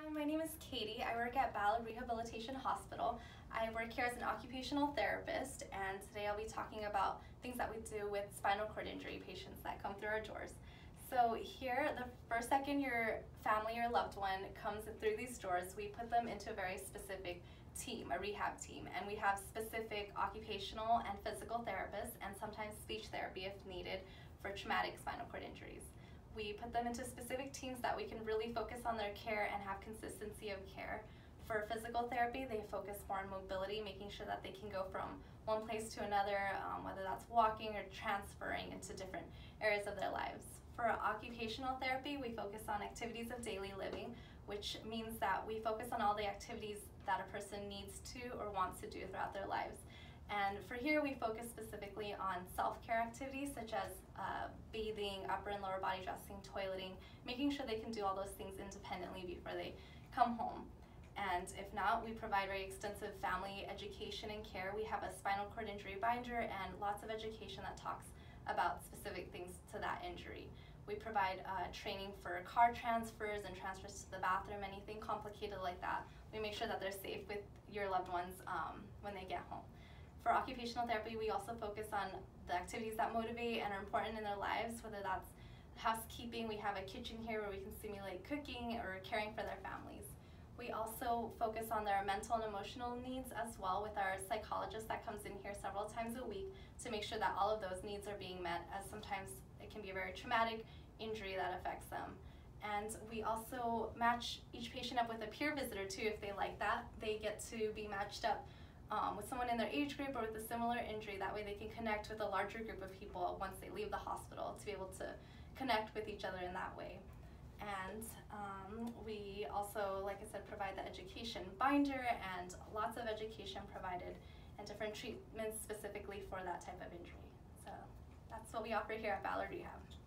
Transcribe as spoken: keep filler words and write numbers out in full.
My name is Katie. I work at Ballard Rehabilitation Hospital. I work here as an occupational therapist, and today I'll be talking about things that we do with spinal cord injury patients that come through our doors. So here, the first second your family or loved one comes through these doors, we put them into a very specific team, a rehab team, and we have specific occupational and physical therapists and sometimes speech therapy if needed for traumatic spinal cord injuries. We put them into specific teams that we can really focus on their care and have consistency of care. For physical therapy, they focus more on mobility, making sure that they can go from one place to another, um, whether that's walking or transferring into different areas of their lives. For occupational therapy, we focus on activities of daily living, which means that we focus on all the activities that a person needs to or wants to do throughout their lives. And for here, we focus specifically on self-care activities such as uh, bathing, upper and lower body dressing, toileting, making sure they can do all those things independently before they come home. And if not, we provide very extensive family education and care. We have a spinal cord injury binder and lots of education that talks about specific things to that injury. We provide uh, training for car transfers and transfers to the bathroom, anything complicated like that. We make sure that they're safe with your loved ones um, when they get home. For occupational therapy, we also focus on the activities that motivate and are important in their lives, whether that's housekeeping. We have a kitchen here where we can simulate cooking or caring for their families. We also focus on their mental and emotional needs as well with our psychologist that comes in here several times a week to make sure that all of those needs are being met, as sometimes it can be a very traumatic injury that affects them. And we also match each patient up with a peer visitor too if they like that. They get to be matched up Um, with someone in their age group or with a similar injury. That way they can connect with a larger group of people once they leave the hospital to be able to connect with each other in that way. And um, we also, like I said, provide the education binder and lots of education provided and different treatments specifically for that type of injury. So that's what we offer here at Ballard Rehab.